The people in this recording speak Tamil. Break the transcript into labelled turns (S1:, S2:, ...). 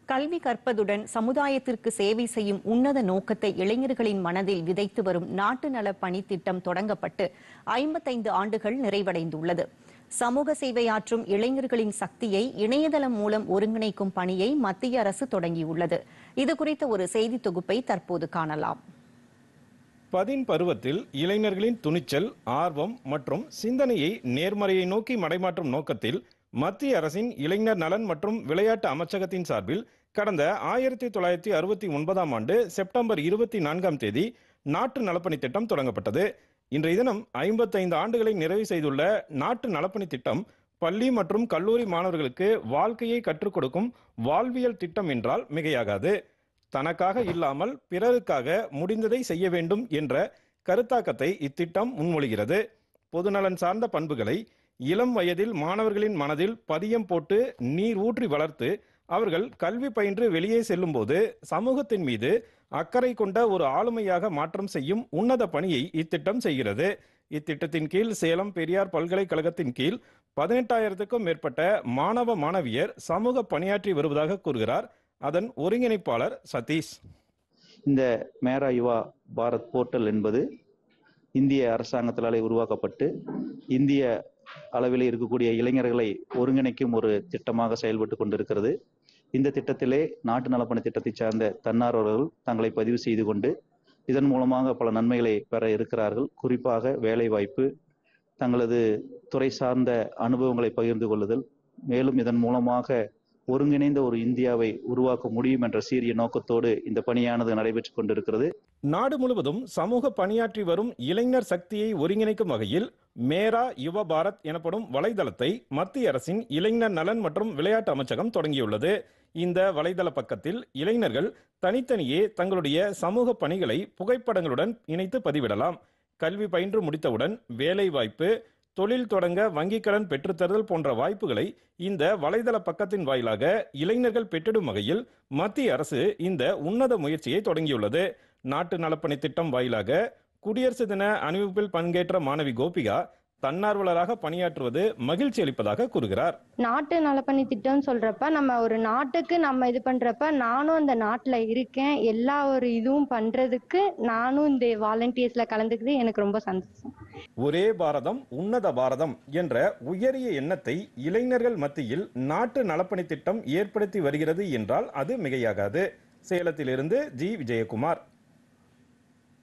S1: கல்வி கற்பதுடன் சமுதாயத்திற்கு சேவை செய்யும் உன்னத நோக்கத்தை இளைஞர்களின் மனதில் விதைத்து வரும் நாட்டு நல பணித்திட்டம் தொடங்கப்பட்டு 55 ஆண்டுகள் நிறைவடைந்துள்ளது. சமூக சேவையாற்றும் இளைஞர்களின் சக்தியை இணையதளம் மூலம் ஒருங்கிணைக்கும் பணியை மத்திய அரசு தொடங்கியுள்ளது. இதுகுறித்த ஒரு செய்தி தொகுப்பை தற்போது காணலாம்.
S2: பருவத்தில் இளைஞர்களின் துணிச்சல், ஆர்வம் மற்றும் சிந்தனையை நேர்மறையை நோக்கி மடைமாற்றும் நோக்கத்தில் மத்திய அரசின் இளைஞர் நலன் மற்றும் விளையாட்டு அமைச்சகத்தின் சார்பில் கடந்த 1969ஆம் ஆண்டு செப்டம்பர் 24ஆம் தேதி நாட்டு நலப்பணி திட்டம் தொடங்கப்பட்டது. இன்றைய தினம் 55 ஆண்டுகளை நிறைவு செய்துள்ள நாட்டு நலப்பணி திட்டம் பள்ளி மற்றும் கல்லூரி மாணவர்களுக்கு வாழ்க்கையை கற்றுக் கொடுக்கும் வாழ்வியல் திட்டம் என்றால் மிகையாகாது. தனக்காக இல்லாமல் பிறருக்காக முடிந்ததை செய்ய வேண்டும் என்ற கருத்தாக்கத்தை இத்திட்டம் முன்மொழிகிறது. பொதுநலன் சார்ந்த பண்புகளை இளம் வயதில் மாணவர்களின் மனதில் பதியம் போட்டு நீர் ஊற்றி வளர்த்து அவர்கள் கல்வி பயின்று வெளியே செல்லும் போது சமூகத்தின் மீது அக்கறை கொண்ட ஒரு ஆளுமையாக மாற்றம் செய்யும் உன்னத பணியை இத்திட்டம் செய்கிறது. இத்திட்டத்தின் கீழ் சேலம் பெரியார் பல்கலைக்கழகத்தின் கீழ் 18,000க்கும் மேற்பட்ட மாணவ மாணவியர் சமூக பணியாற்றி வருவதாக கூறுகிறார் அதன் ஒருங்கிணைப்பாளர் சதீஷ்.
S3: இந்த மேரா யுவா பாரத் போர்ட்டல் என்பது இந்திய அரசாங்கத்தாலே உருவாக்கப்பட்டு இந்திய அளவில் இருக்கக்கூடிய இளைஞர்களை ஒருங்கிணைக்கும் ஒரு திட்டமாக செயல்பட்டு கொண்டிருக்கிறது. இந்த திட்டத்திலே நாட்டு நலப்பணி திட்டத்தை சார்ந்த தன்னார்வலர்கள் தங்களை பதிவு செய்து கொண்டு இதன் மூலமாக பல நன்மைகளை பெற இருக்கிறார்கள். குறிப்பாக வேலை வாய்ப்பு, தங்களது துறை சார்ந்த அனுபவங்களை பகிர்ந்து கொள்ளுதல், மேலும் இதன் மூலமாக ஒருங்கிணைந்த ஒரு இந்தியாவை உருவாக்க முடியும் என்ற சீரிய நோக்கத்தோடு இந்த பணியானது நடைபெற்றுக் கொண்டிருக்கிறது.
S2: நாடு முழுவதும் சமூக பணியாற்றி வரும் இளைஞர் சக்தியை ஒருங்கிணைக்கும் வகையில் மேரா யுவ பாரத் எனப்படும் வலைதளத்தை மத்திய அரசின் இளைஞர் நலன் மற்றும் விளையாட்டு அமைச்சகம் தொடங்கியுள்ளது. இந்த வலைதள பக்கத்தில் இளைஞர்கள் தனித்தனியே தங்களுடைய சமூக பணிகளை புகைப்படங்களுடன் இணைத்து பதிவிடலாம். கல்வி பயின்று முடித்தவுடன் வேலை வாய்ப்பு, தொழில் தொடங்க வங்கிக் கடன் பெற்றுத்தருதல் போன்ற வாய்ப்புகளை இந்த வலைதள பக்கத்தின் வாயிலாக இளைஞர்கள் பெற்றிடும் வகையில் மத்திய அரசு இந்த உன்னத முயற்சியை தொடங்கியுள்ளது. நாட்டு நலப்பணி திட்டம் வாயிலாக குடியரசு தின அணிவகுப்பில் பங்கேற்ற மாணவி கோபிகா தன்னார்வலராக பணியாற்றுவது மகிழ்ச்சி அளிப்பதாக கூறுகிறார்.
S4: நாட்டு நலப்பணி திட்டம் சொல்றப்ப நம்ம ஒரு நாட்டுக்கு நம்ம இது பண்றப்ப நானும் அந்த நாட்டுல இருக்கேன், எல்லா ஒரு இதுவும் பண்றதுக்கு நானும் இந்த வாலண்டியர்ஸ்ல கலந்துக்கிறது எனக்கு ரொம்ப சந்தோஷம்.
S2: ஒரே பாரதம் உன்னத பாரதம் என்ற உயரிய எண்ணத்தை இளைஞர்கள் மத்தியில் நாட்டு நலப்பணி திட்டம் ஏற்படுத்தி வருகிறது என்றால் அது மிகையாகாது. சேலத்திலிருந்து ஜி. விஜயகுமார்.